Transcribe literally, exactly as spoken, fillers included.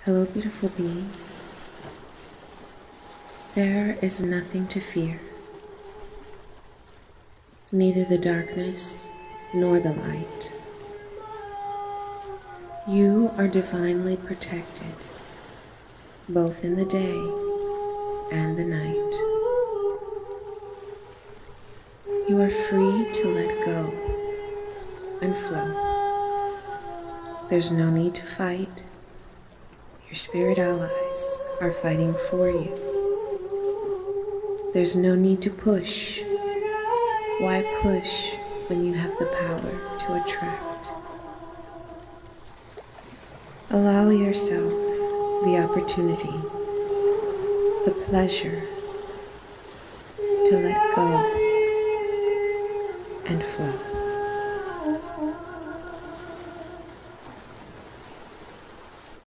Hello, beautiful being. There is nothing to fear, neither the darkness nor the light. You are divinely protected, both in the day and the night. You are free to let go and flow. There's no need to fight. Your spirit allies are fighting for you. There's no need to push. Why push when you have the power to attract? Allow yourself the opportunity, the pleasure to let go and flow.